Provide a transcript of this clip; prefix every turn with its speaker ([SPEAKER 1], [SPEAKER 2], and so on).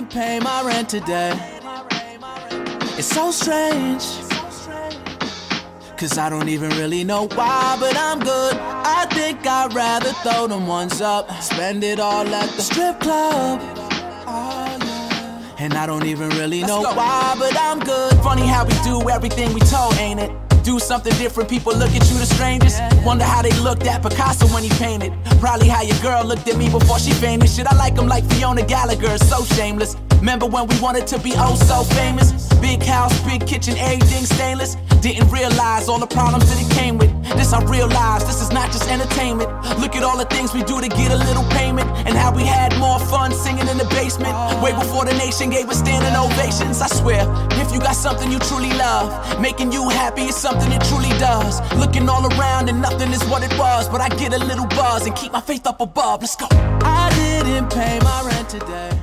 [SPEAKER 1] didn't pay my rent today. It's so strange, cause I don't even really know why, but I'm good. I think I'd rather throw them ones up, spend it all at the strip club. And I don't even really know why, but I'm good. Funny how we do everything we told, ain't it? Do something different, people look at you the strangest. Wonder how they looked at Picasso when he painted. Probably how your girl looked at me before she fainted. Shit, I like him like Fiona Gallagher, so shameless. Remember when we wanted to be oh so famous? Big house, big kitchen, everything stainless. Didn't realize all the problems that it came with. This I realized, this is not just entertainment. Look at all the things we do to get a little payment. And how we had more fun singing in the basement, way before the nation gave us standing ovations. I swear, if you got something you truly love, making you happy is something it truly does. Looking all around and nothing is what it was, but I get a little buzz and keep my faith up above. Let's go. I didn't pay my rent today.